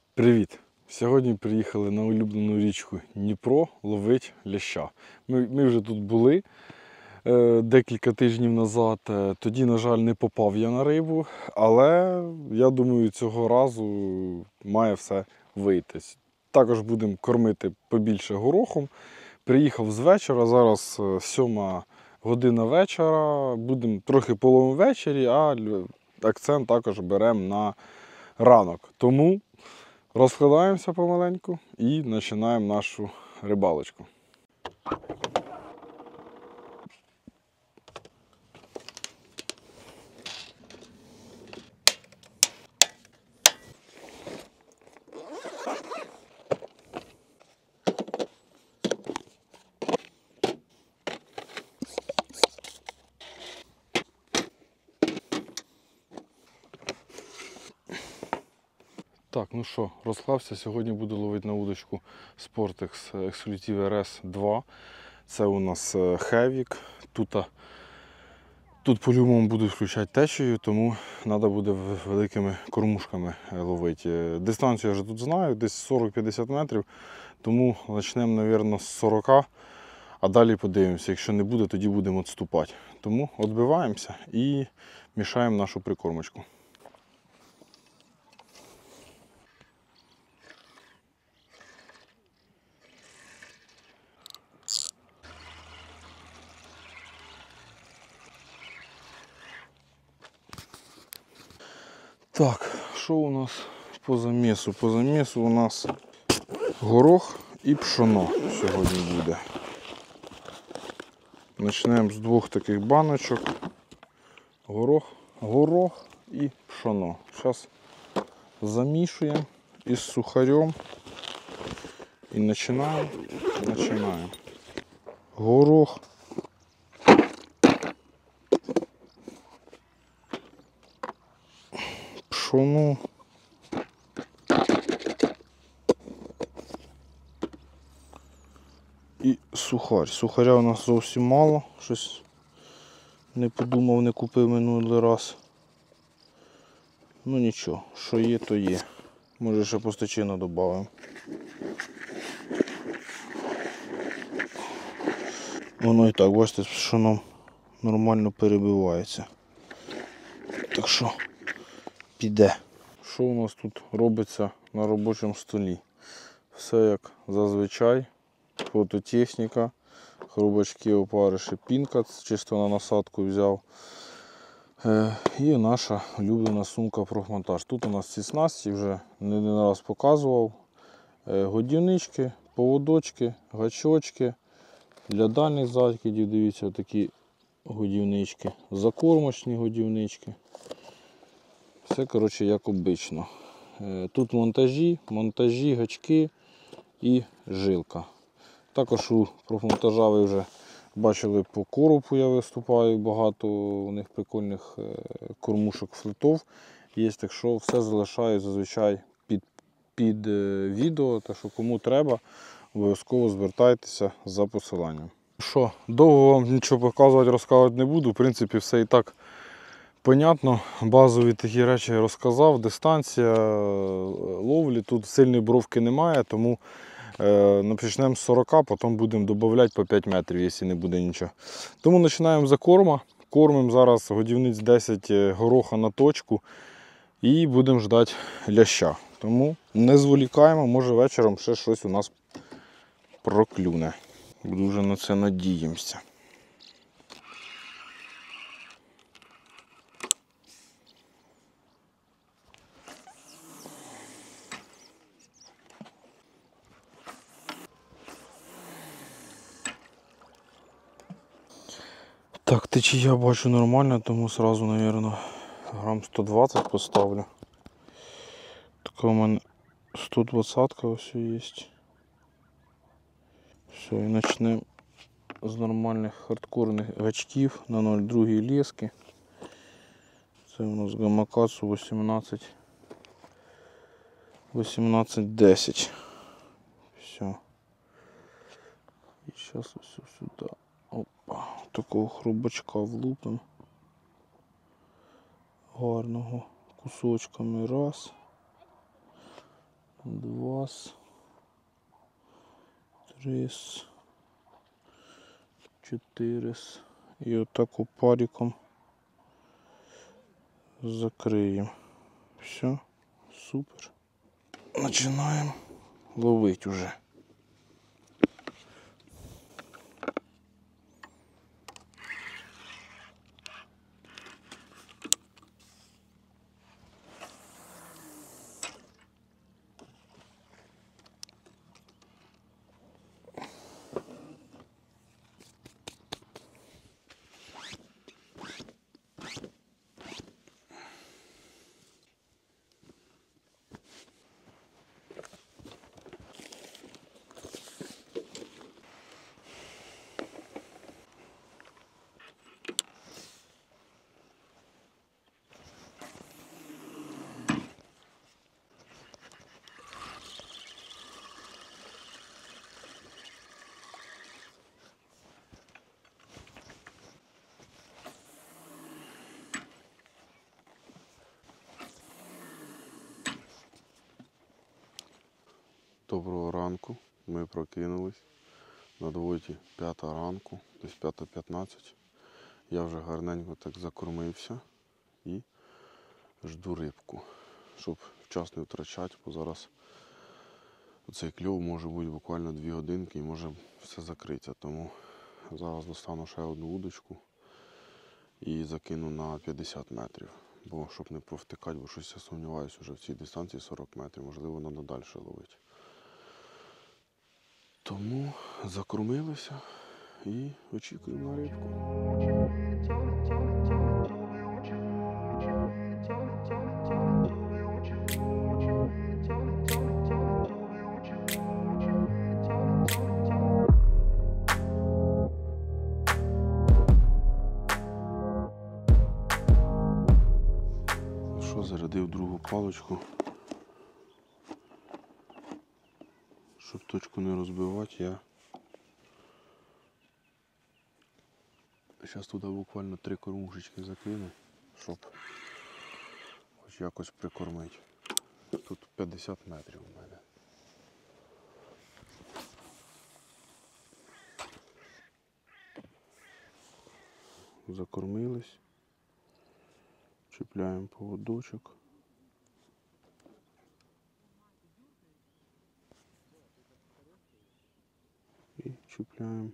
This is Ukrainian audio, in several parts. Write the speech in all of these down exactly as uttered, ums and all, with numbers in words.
Привіт! Сьогодні приїхали на улюблену річку Дніпро ловити ляща. Ми, ми вже тут були е, декілька тижнів назад. Тоді, на жаль, не попав я на рибу, але я думаю, цього разу має все вийти. Також будемо кормити побільше горохом. Приїхав з вечора, зараз сьома година вечора. Будемо трохи половимо ввечері, а акцент також беремо на ранок. Тому розкладаємося помаленьку і починаємо нашу рибалочку. Так, ну що, розклався. Сьогодні буду ловити на удочку Sportex Exclusive ар ес два. Це у нас хевік. Тут, тут по-любому буду включати течію, тому треба буде великими кормушками ловити. Дистанцію я вже тут знаю, десь сорок-п'ятдесят метрів, тому почнемо, мабуть, з сорока, а далі подивимося. Якщо не буде, тоді будемо відступати. Тому відбиваємося і мішаємо нашу прикормочку. Так, що у нас по замісу? По замісу у нас горох і пшоно сьогодні буде. Почнемо з двох таких баночок. Горох, горох і пшоно. Зараз замішуємо із сухарем і починаємо. починаємо. Горох. Пшоно. І сухарь. Сухаря у нас зовсім мало. Щось не подумав, не купив минулий раз. Ну нічого, що є, то є. Може ще постачину додамо. Воно і так, бачите, з пшоном нормально перебивається. Так що піде. Що у нас тут робиться на робочому столі? Все як зазвичай. Фототехніка, хрубачки, опариші, пінка, чисто на насадку взяв. Е, і наша улюблена сумка профмонтаж. Тут у нас ці снасті, вже не один раз показував. Е, годівнички, поводочки, гачочки. Для дальніх закидів, дивіться, такі годівнички. Закормочні годівнички. Все, коротше, як обично. Е, тут монтажі, монтажі, гачки і жилка. Також у профмонтажа ви вже бачили, по коропу я виступаю, багато у них прикольних кормушок флетов є, так що все залишаю зазвичай під, під відео, так що кому треба, обов'язково звертайтеся за посиланням. Що, довго вам нічого показувати, розказувати не буду, в принципі все і так понятно, базові такі речі я розказав, дистанція ловлі, тут сильної бровки немає, тому почнемо з сорока, потім будемо додавати по п'ять метрів, якщо не буде нічого. Тому починаємо за корма. Кормимо зараз годівниць десять гороха на точку і будемо ждати ляща. Тому не зволікаємо, може вечором ще щось у нас проклюне. Дуже на це надіємося. Так, течія бачу нормально, тому одразу, мабуть, грам сто двадцять поставлю. Така у мене сто двадцятка ось є. Все, і почнемо з нормальних хардкорних гачків на нуль два лески. Це у нас Гамакацу вісімнадцять вісімнадцять десять. Все. І зараз ось сюди. Опа, такого хрубачка влупимо. Гарного кусочками раз. Два, три, чотири. І отак опариком закриємо. Все, супер. Починаємо ловити уже. Доброго ранку, ми прокинулись, на дворі п'ята ранку, десь п'ята п'ятнадцять. Я вже гарненько так закормився і жду рибку, щоб час не втрачати, бо зараз цей кльов може бути буквально дві годинки і може все закритися. Тому зараз достану ще одну удочку і закину на п'ятдесят метрів, бо щоб не провтикати, бо щось я сумніваюся вже в цій дистанції сорок метрів, можливо, треба далі ловити. Тому закормилися і очікуємо на рибку. Що, зарядив другу паличку, щоб точку не розбивати, я зараз туди буквально три кормушечки закину, щоб хоч якось прикормити. Тут п'ятдесят метрів у мене. Закормились, чіпляємо поводочок. І чіпляємо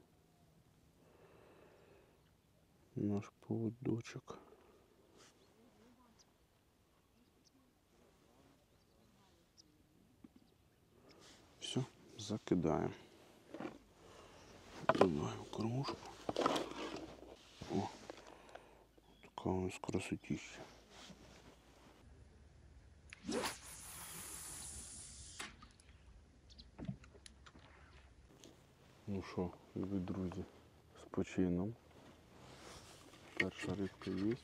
наш поводочок. Все, закидаємо. Додаємо кормушку. О, така у нас красотища. Ну що, любі друзі, з почином. Перша рибка є.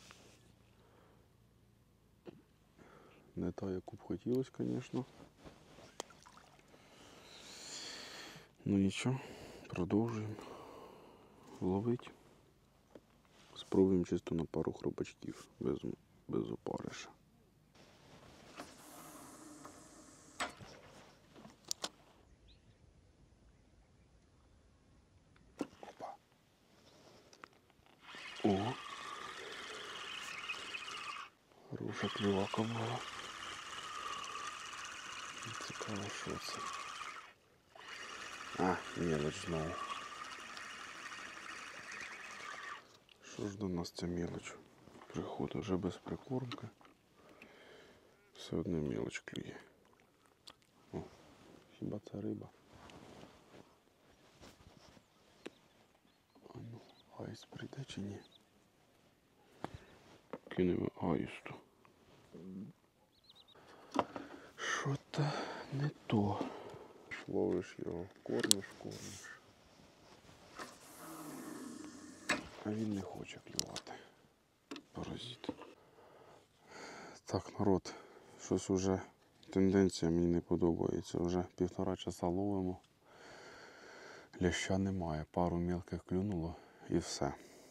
Не та, яку б хотілося, звісно. Ну нічого, продовжуємо ловити. Спробуємо чисто на пару хробачків, без, без опариша. Опа. О! Хороша клювака була. Цікаво, що це. А, мелоч знову. Що ж до нас ця мелоч приходить вже без прикормки. Все одно мелоч клює. О, хіба це риба? А ну, аїст прийде чи ні? Кинемо аїсту. Що-то не то. Ловиш його, кормиш, кормиш. А він не хоче клювати. Паразит. Так, народ, щось уже тенденція мені не подобається. Вже півтора часа ловимо. Ляща немає. Пару мілких клюнуло і все.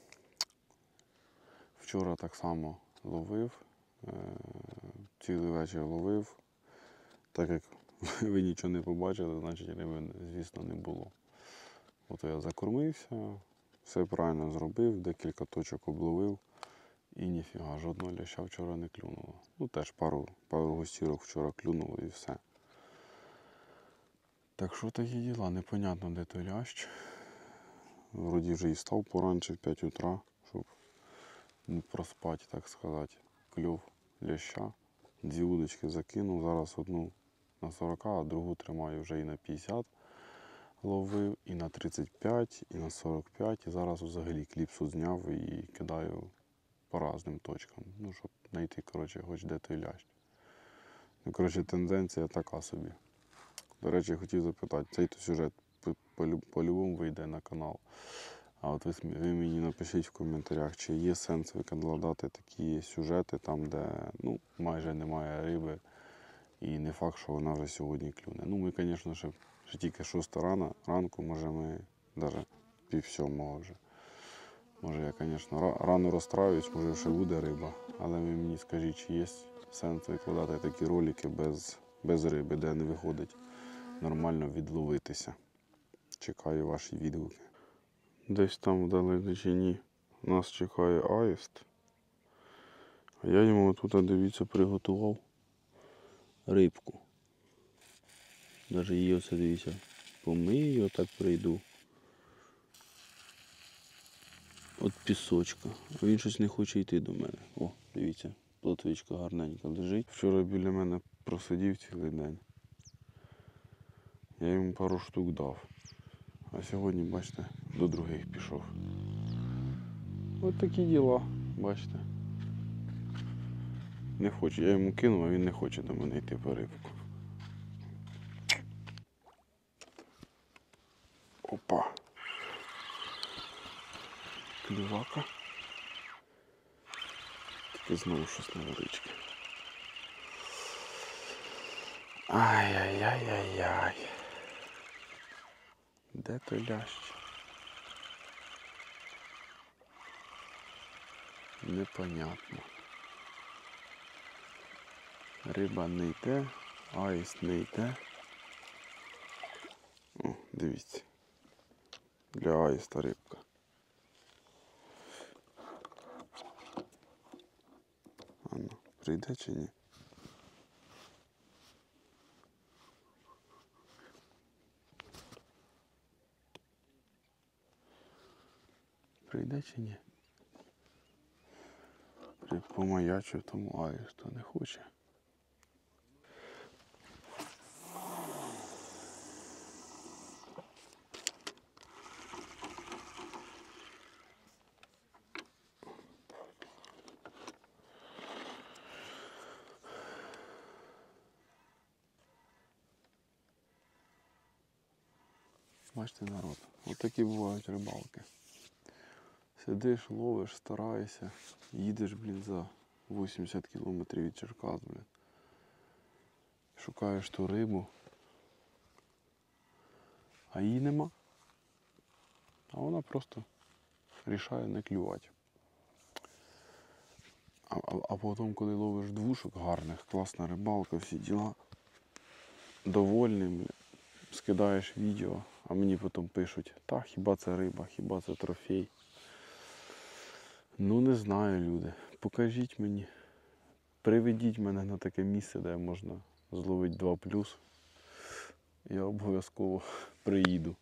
Вчора так само ловив. Цілий вечір ловив. Так як ви нічого не побачили, значить риби, звісно, не було. Ото я закормився, все правильно зробив, декілька точок обловив і ніфіга, жодного ляща вчора не клюнуло. Ну теж пару, пару гостірок вчора клюнуло і все. Так що такі діла, непонятно де той лящ. Вроді вже і став поранше в п'ять утра, щоб не проспати, так сказати. Кльов ляща, дві удочки закинув, зараз одну на сорок, а другу тримаю вже і на п'ятдесят ловив, і на тридцять п'ять, і на сорок п'ять, і зараз взагалі кліпсу зняв і кидаю по різним точкам, ну, щоб знайти, коротше, хоч де той лящ. Ну, коротше, тенденція така собі. До речі, хотів запитати, цей то сюжет по-любому вийде на канал. А от ви, ви мені напишіть в коментарях, чи є сенс викладати такі сюжети, там, де ну, майже немає риби, і не факт, що вона вже сьогодні клюне. Ну, ми, звісно, ще, ще тільки шоста рана, ранку, може ми навіть пів сьомого вже. Може я, звісно, рано розстраюсь, може ще буде риба, але ви мені скажіть, чи є сенс викладати такі ролики без, без риби, де не виходить нормально відловитися. Чекаю ваші відгуки. Десь там вдалечині нас чекає аїст. А я йому тут, дивіться, приготував рибку. Навіть її оце, дивіться, помию, отак прийду. От пісочка. А він щось не хоче йти до мене. О, дивіться, плотвичка гарненька лежить. Вчора біля мене просидів цілий день. Я йому пару штук дав. А сьогодні, бачите, до других пішов. От такі діла, бачите. Не хоче. Я йому кинув, а він не хоче до мене йти по рибку. Опа. Клювака. Тільки знову щось невеличке. Ай-яй-яй-яй-яй. Де той лящ? Непонятно. Риба не йде, аїст не йде. О, дивіться. Для аїста рибка. А ну, прийде чи ні? Прийде чи ні? Помаячу, тому аїсту не хоче. Бачите, народ, от такі бувають рибалки. Сидиш, ловиш, стараєшся, їдеш, блін, за вісімдесят кілометрів від Черкас, блін. Шукаєш ту рибу, а її нема. А вона просто рішає не клювати. А, а, а потім, коли ловиш двушок гарних, класна рибалка, всі діла, довольний, блін, скидаєш відео, а мені потім пишуть, та хіба це риба, хіба це трофей. Ну не знаю, люди, покажіть мені, приведіть мене на таке місце, де можна зловити два плюс. Я обов'язково приїду.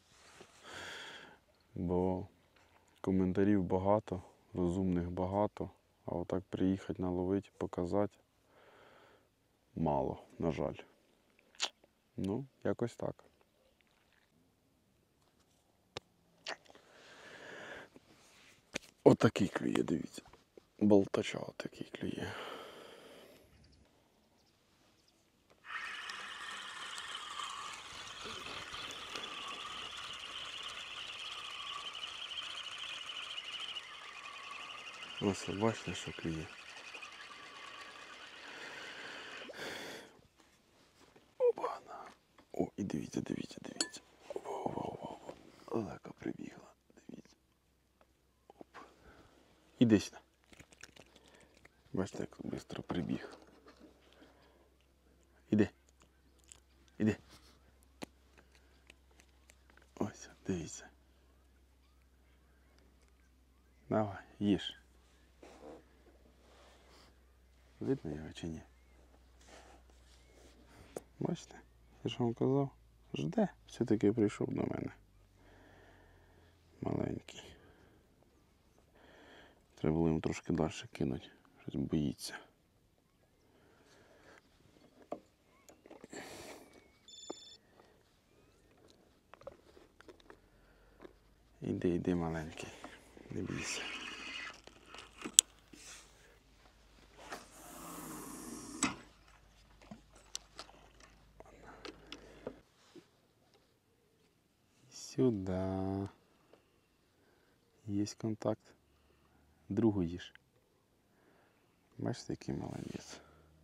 Бо коментарів багато, розумних багато, а отак приїхати наловити, показати мало, на жаль. Ну, якось так. Отакий клює, дивіться. Болтача отакий клює. Ось, бачите, що клює. Опа-на. О, і дивіться, дивіться, дивіться. Опа-опа-опа. Лека прибігла, дивіться. Оп. Іди сюди. Бачите, як швидко прибіг. Іди. Іди. Ось, дивіться. Давай, їж. Видно його чи ні? Бачите? Я ж вам казав, жде, все-таки прийшов до мене. Маленький. Треба було йому трошки далі кинути, щось боїться. Іди, іди, маленький, не бійся. Сюда. Есть контакт. Другу їж. Бачите, який молодець.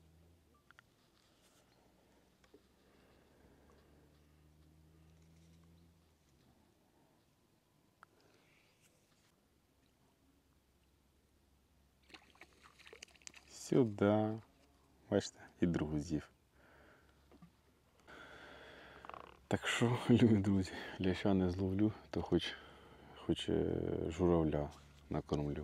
Сюда. Бачите, і другу з'їв. Так що, любі друзі, ляща не зловлю, то хоч, хоч журавля накормлю.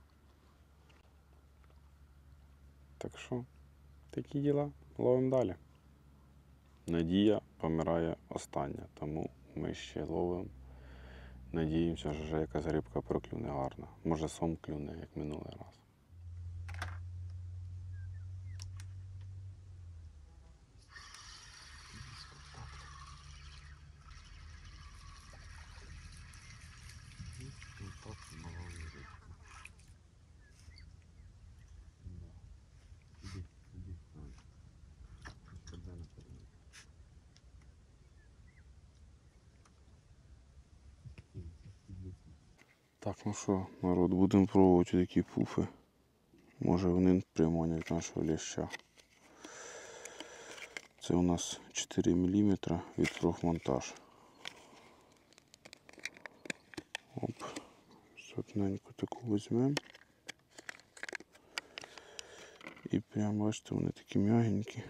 Так що, такі діла, ловимо далі. Надія помирає остання, тому ми ще ловимо. Надіємося, що вже якась рибка проклюне гарна. Може сом клюне, як минулий раз. Так, ну що, народ, будемо пробувати такі пуфи. Може вони приманять нашого ляща. Це у нас чотири міліметри від профмонтаж. Оп, сотненьку таку візьмемо. І прямо, бачите, вони такі м'ягенькі.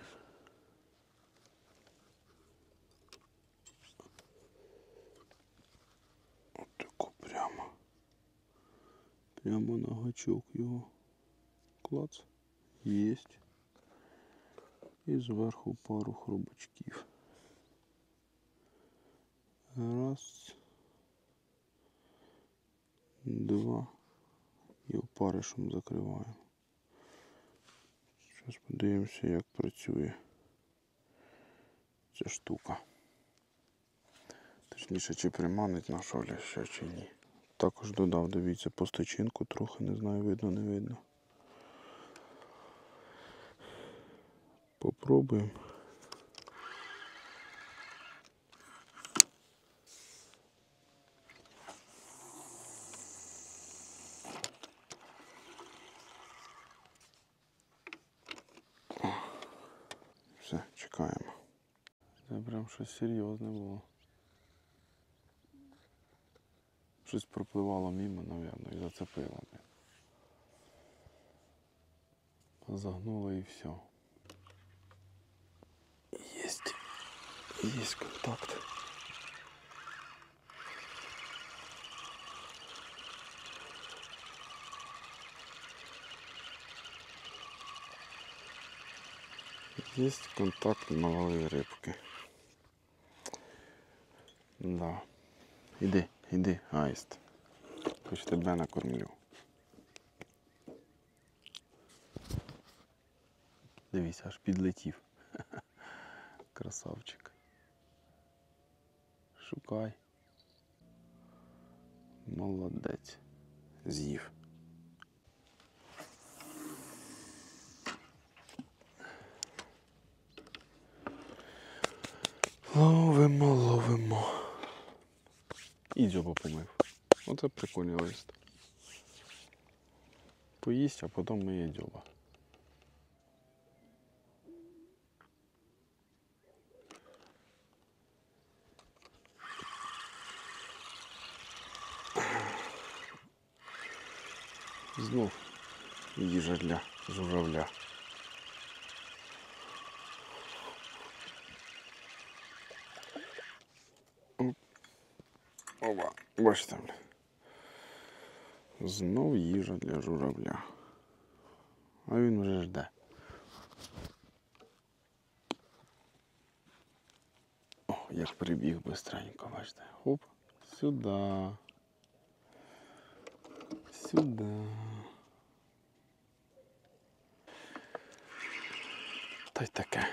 Отаку прямо. Прямо на гачок його. Клац. Єсть. І зверху пару хробачків. Раз. Два. І опаришем закриваємо. Зараз подивимося, як працює ця штука. Точніше, чи приманить нашого ляща, чи ні. Також додав, дивіться, постачинку трохи, не знаю, видно, не видно. Попробуємо. Все, чекаємо. Це прям щось серйозне було. Щось пропливало мимо, мабуть, і зацепило. Загнуло і все. Єсть. Єсть контакт. Єсть контакт малої рибки. Да. Іди, іди, аїст. Хоч тебе накормлю. Дивіться, аж підлетів. Красавчик. Шукай. Молодець. З'їв. Ловимо, ловимо. І дзьоба помив. Оце прикольний лист. Поїсть, а потім миє дзьоба. Знов їжа для журавля. Оба, бачите. Знов їжа для журавля. А він вже жде. О, як прибіг бистренько, бачите. Хоп, сюди. Сюди. Та й таке.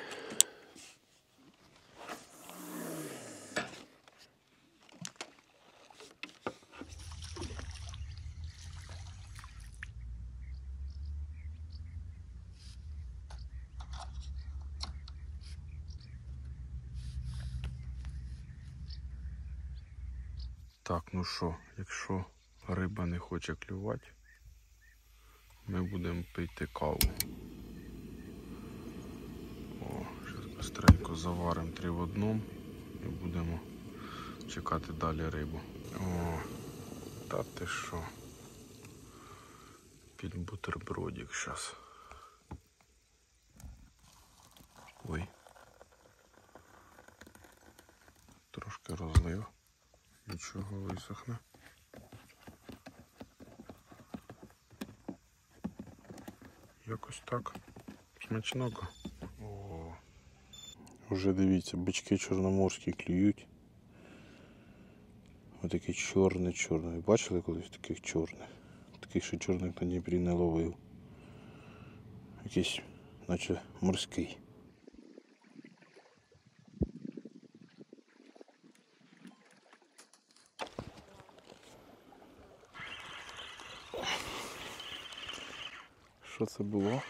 Так, ну що, якщо риба не хоче клювати, ми будемо пити каву. О, зараз быстренько заваримо три в одному і будемо чекати далі рибу. О, та ти що? Під бутербродик зараз. Ой. Трошки розлив. Нічого, висохне. Якось так. Смачного. О. Вже дивіться, бички чорноморські клюють. Ось такий чорний-чорний. Бачили колись таких чорних? Таких, що чорних на Дніпрі не ловив. Якийсь, наче морський. Що це було?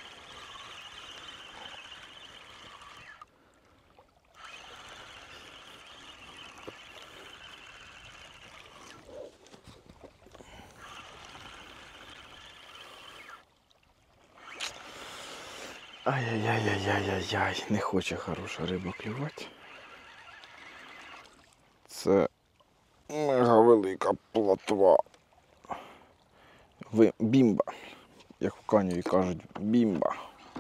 Ай-яй-яй-яй-яй-яй, не хоче хороша риба клювати. Це мега велика плотва. Ви бімба, як в Каневі кажуть, бімба.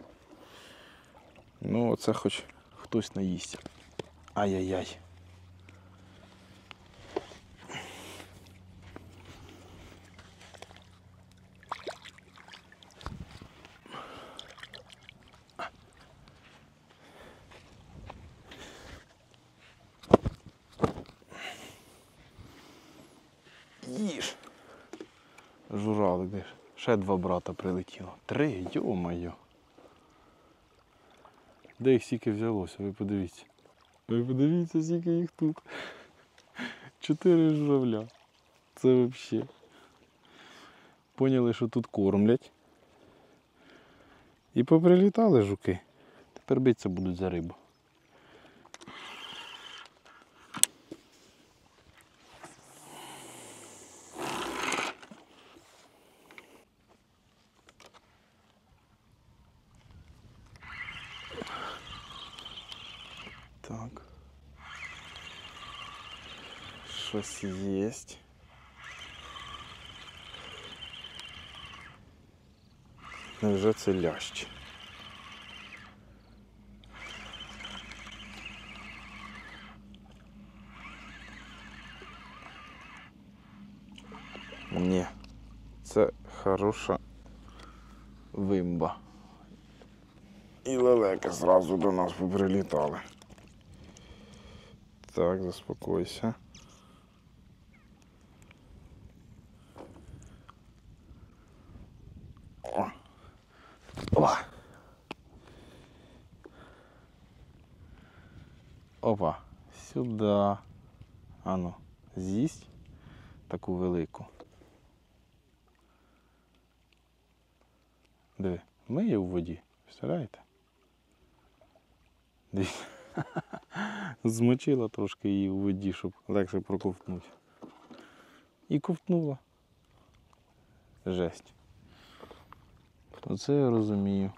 Ну оце хоч хтось наїсть. Ай-яй-яй. Їж. Журавлик, де ж? Ще два брата прилетіло. Три, йо-моє. Де їх стільки взялося, ви подивіться. Ви подивіться, скільки їх тут. Чотири журавля. Це взагалі. Поняли, що тут кормлять. І поприлітали жуки. Тепер битися будуть за рибу. Так. Щось є. Невже це лящ? Ні, це хороша вимба. І лелеки зразу до нас поприлітали. Так, заспокойся. О. О. Опа, сюди. Ану, з'їсть таку велику. Диви, миє у воді, представляєте? Дивіться. Змочила трошки її у воді, щоб легше проковтнути. І ковтнула. Жесть. Оце я розумію.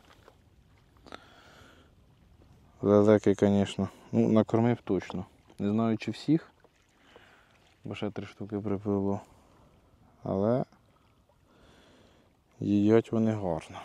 Лелеки, звісно, ну, накормив точно. Не знаю, чи всіх, бо ще три штуки припливло. Але їдять вони гарно.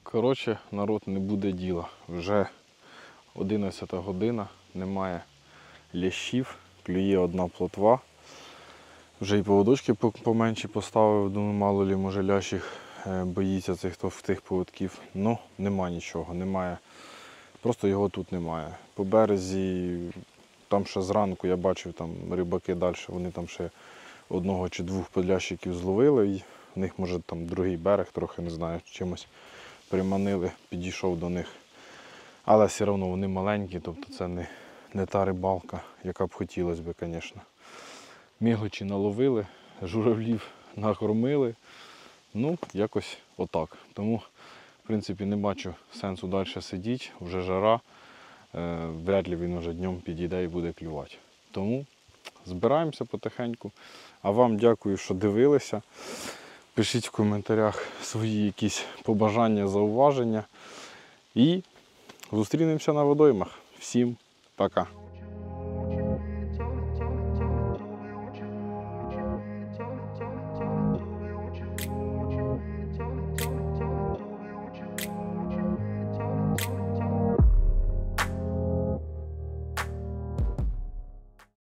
Коротше, народ, не буде діла. Вже одинадцята година, немає лящів, клює одна плотва. Вже і поводочки поменші поставив, думаю, мало лі, може лящик боїться цих, тих поводків. Ну, нема нічого, немає. Просто його тут немає. По березі, там ще зранку я бачив, там рибаки далі, вони там ще одного чи двох подлящиків зловили. І в них, може, там другий берег, трохи, не знаю, чимось приманили, підійшов до них. Але все одно вони маленькі, тобто це не, не та рибалка, яка б хотілося б, звісно. Мігочі наловили, журавлів накормили. Ну, якось отак. Тому, в принципі, не бачу сенсу далі сидіти, вже жара. Е, вряд ли він вже днем підійде і буде клювати. Тому збираємося потихеньку. А вам дякую, що дивилися. Пишіть в коментарях свої якісь побажання, зауваження. І зустрінемося на водоймах. Всім пока!